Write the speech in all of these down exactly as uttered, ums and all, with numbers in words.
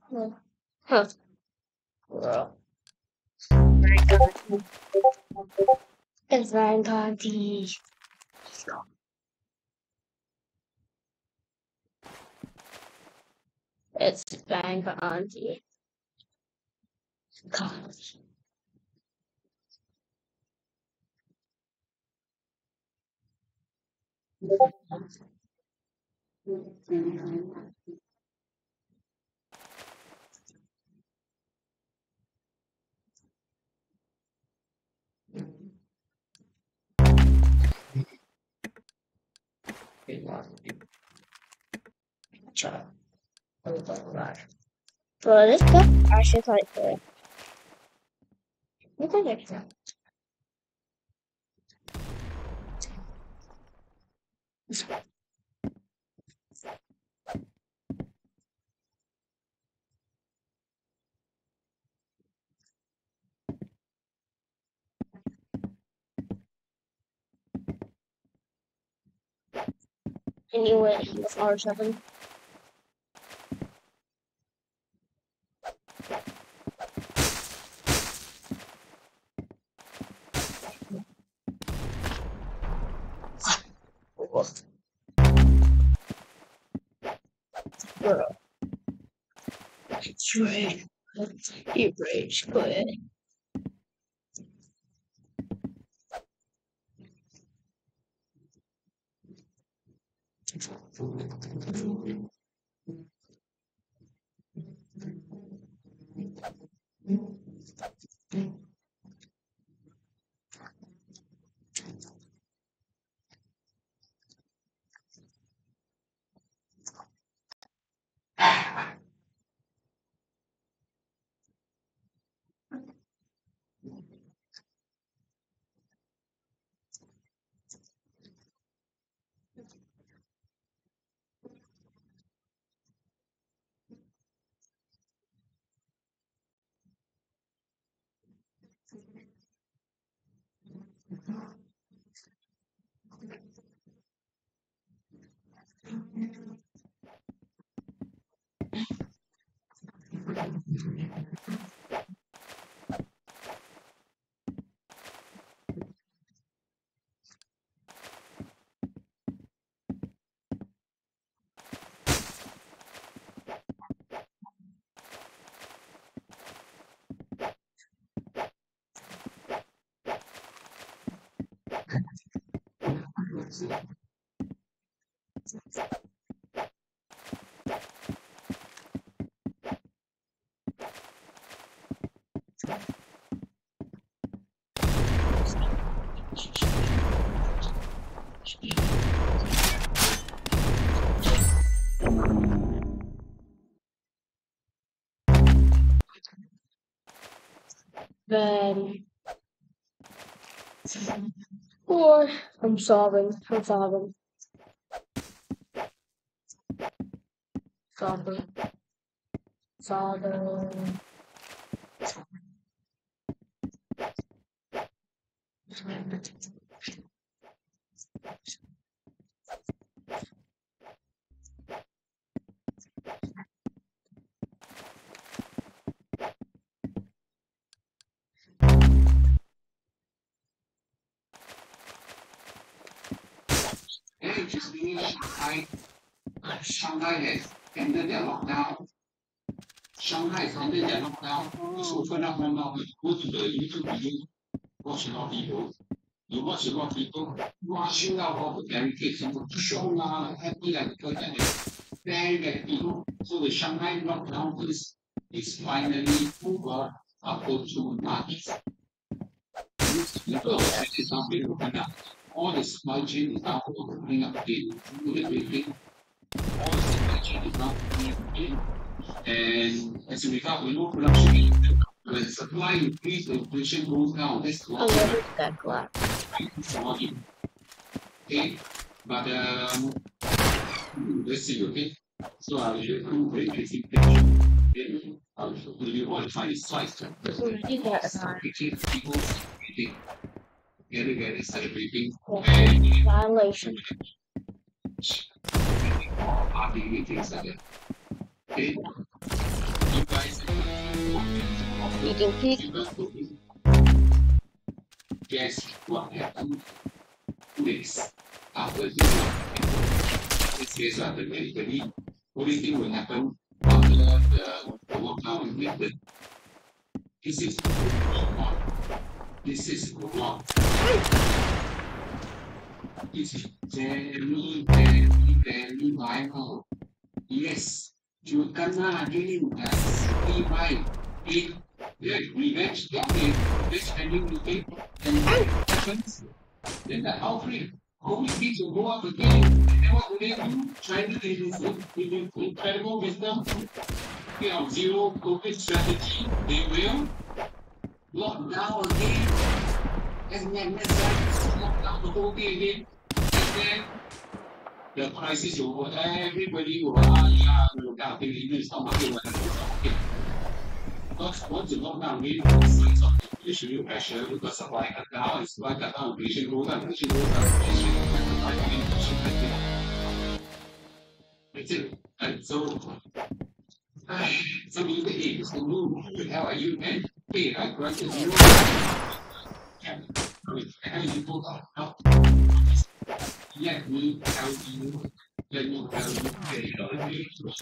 Huh. Huh. Well, very good. It's very good. It's bang auntie. God. Ciao. Bro, this cup actually quite good. Look at it. Anyway, with R seven. Bro. Trade. You rage quit. Then, or I'm solving. I'm solving. Solving. Solving. Hey, just finished Shanghai. Shanghai has ended their lockdown. Shanghai has ended their lockdown. It's open up now. Go to the YouTube video, watch a lot of people. You watch a lot of people rushing out of the barricades and show now happy like because they're very happy. So the Shanghai lockdown is is finally over after two months. People is now being opened up. All the supply chain is now opening up again. Everything, all the supply chain is now opening up again. And as a result, we know production is when supply increase, the inflation goes down. That's I what love that glass. okay. But um, let's see, okay. So I will show you very basic picture. Okay. I will show you what find is twice. You get it. People eating, very very celebrating, Violation. party things like that. Okay. Eating pig. Guess what happened next after this one? This case after twenty, only thing will happen after the, the lockdown is lifted. This is wrong. This is wrong. This is very, very, very vital. Yes, you cannot dream as we might be the revenge okay, this spending okay, and what happens? Then the outbreak. COVID kids will go up again. And then what do they do? China is with incredible wisdom, you know, zero COVID strategy. They will lock down again. And then lock down the whole thing again. And then the crisis will go, everybody will, ah, yeah, no, that thing, even it's not market, it's not market. Because once you lock down again, signs of inflationary pressure, because supply cut down, supply cut down, inflation goes up, inflation goes up, inflation goes up, inflation goes up. That's it. And so, some of you say, hey, Mister Wu, who the hell are you, man? Hey, I granted you. Yeah, I mean, how you pull out? How? Let me tell you, let me tell you,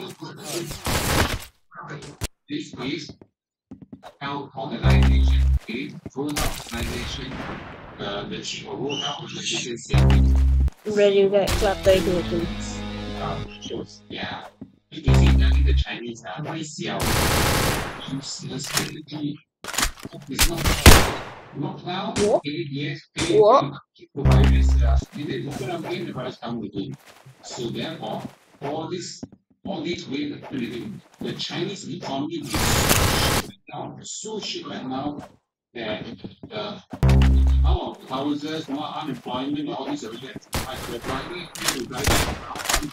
this is health organization, okay, World Health Organization, uh, the chief of World Health Organization said, Ready to get clapped like it. yeah, if you see that the Chinese are very sell, useless strategy, it's not lockdown, okay, yes, okay, the virus, uh, they look at again, the virus come again. So therefore, all this, all these ways of living, the Chinese economy is down, so shit right now that the amount of houses, more unemployment, all these are really the driving to drive down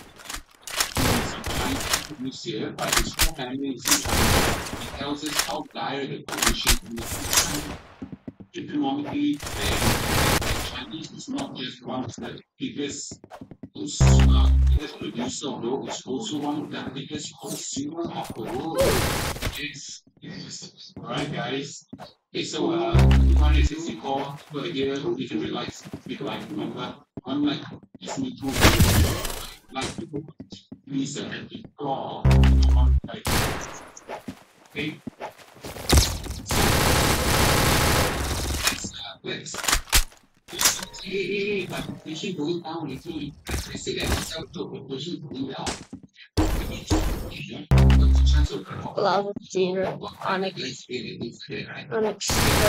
this year, but it's more family it tells us how dire the condition is economically. Chinese is not just one of the biggest uh, biggest producer of the world, it's also one of the biggest consumer of the world. Yes, yes. Alright, guys. Okay, so uh, two hundred sixty-four per year, you can realize, because I remember, unlike this me too, like people, please uh, call on like, okay. So, let's, uh, let's, hey, hey, hey, but inflation going down, actually, I say that myself too, inflation going down. Love zero onyx onyx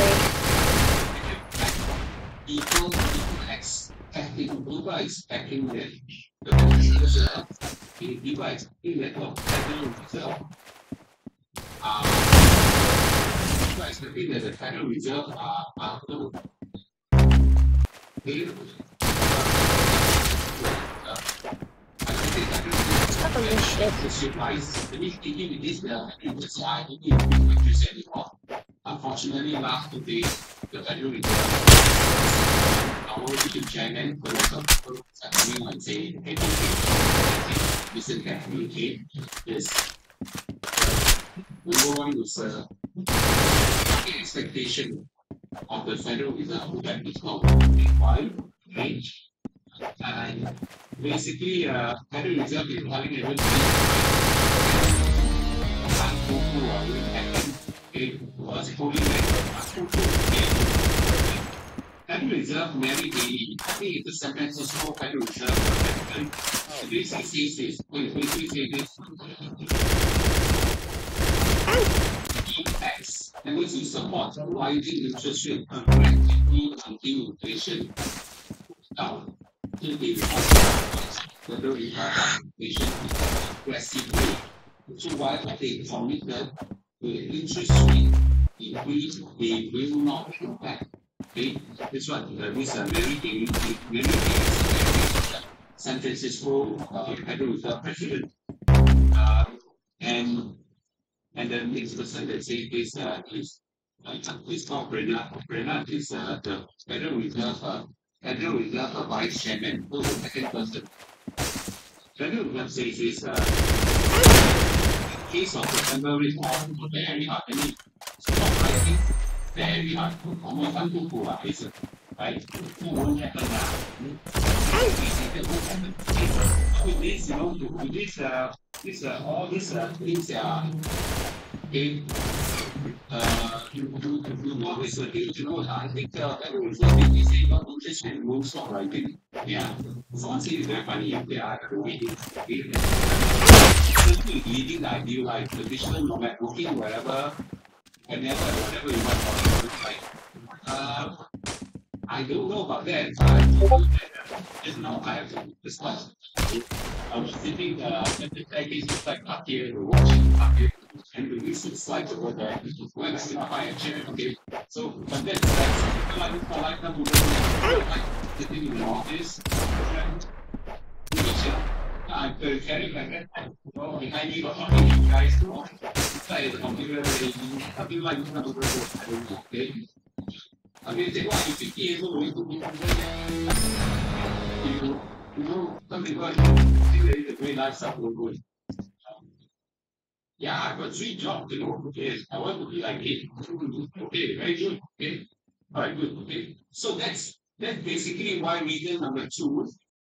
People, people expecting, people are expecting that the reserve, people are expecting that the federal reserve, uh, people are expecting that the federal reserve are, are going to unfortunately, last two days, the Federal Reserve, our region chairman, for example, coming and saying, hey, listen carefully, okay? Yes. Number one is uh, the expectation of the Federal Reserve that it's not required range. And basically, uh, Federal Reserve is having a it was holding Federal Reserve Mary Bailey. I think it's the San Francisco Federal Reserve. Basically says this. Basically says this. Tax. And this is support rising interest rate aggressively until inflation down. The Federal inflation aggressively. So why I think from it that the interest rate increase, they will not impact. Okay, this one, uh, this uh, very, very, very, very San Francisco uh, Federal Reserve president, uh, and and the next person that says this uh, is uh, is called Brennan. Brennan is uh, the Federal Reserve uh, Federal Reserve uh, vice chairman. Who's the second person? Federal Reserve says this. Uh, case of the temporary form, very hard. I mean, stop writing, very hard. Almost uncookable, is it? Right? It won't happen now. It won't happen. With this, you know, with this, uh, this, uh, all these uh, things, uh, okay, uh, you, you, you know, this uh, thing, you know, I think uh, that was what they say about English and won't stop writing. Yeah. Someone said it's very funny. Okay, I have to read it. Certainly leading the ideal life, traditional nomad, working wherever, whenever, whatever you want to look like. Uh, I don't know about that. I know that uh, just now I have to discuss. I was sitting uh, at the staircase just like up here, we're watching up here, and the recent slides over there. When I sit behind a chair, okay. So, but that's like, like, for like, I'm like sitting in the office, and I'm very carrying like that. Oh, behind me, got how many guys do? Inside the computer, something like this, I don't know, okay. I mean, say, what, you fifty years old, you could be you, you know, some people think that it's a great lifestyle for good. Yeah, I've got three jobs, you know, okay. I want to be like it. Okay, very good. Okay. All right, good. Okay. So that's that's basically why reason number two